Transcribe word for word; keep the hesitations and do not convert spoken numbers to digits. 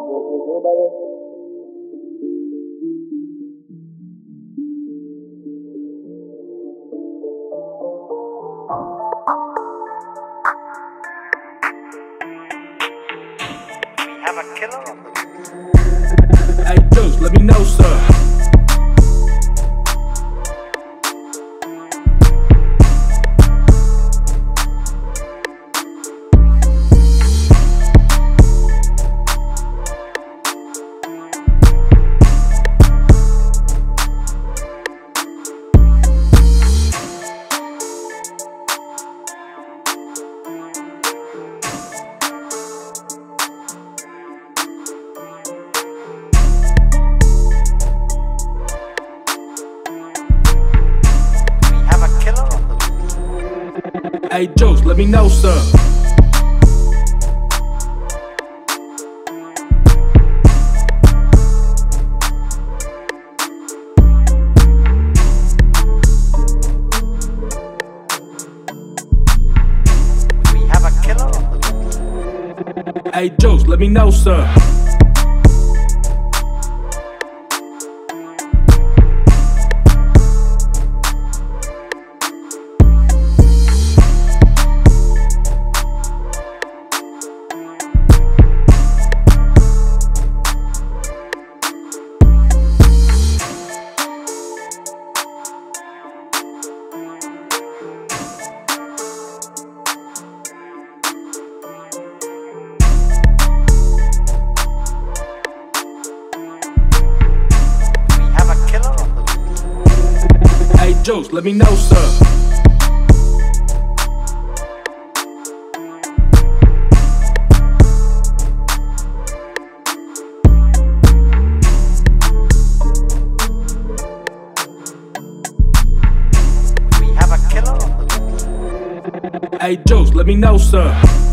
Have a killer? Hey, Juice, let me know, sir. Hey, Juice, let me know, sir. We have a killer? Hey, Juice, let me know, sir. Hey, Juice, let me know, sir. We have a killer? Hey, Juice, let me know, sir.